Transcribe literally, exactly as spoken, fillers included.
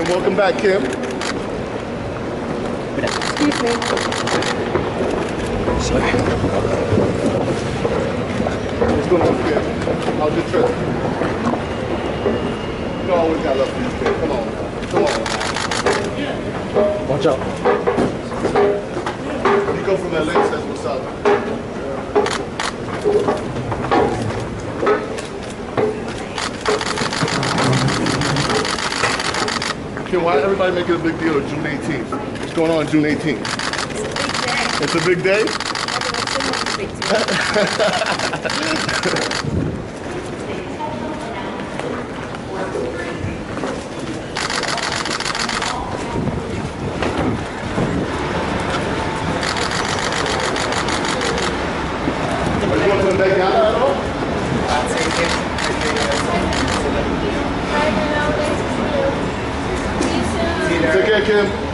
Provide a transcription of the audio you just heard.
Kim, welcome back, Kim. Excuse me. Sorry. What's going on, Kim? How's your trip? You know I always got love for you, Kim. Come on. Come on. Watch out. Nico from L A says what's up. Kim, why everybody making a big deal of June eighteenth? What's going on June eighteenth? It's a big day. It's a big day? Are you going to the Met Gala at all? Take care, Kim.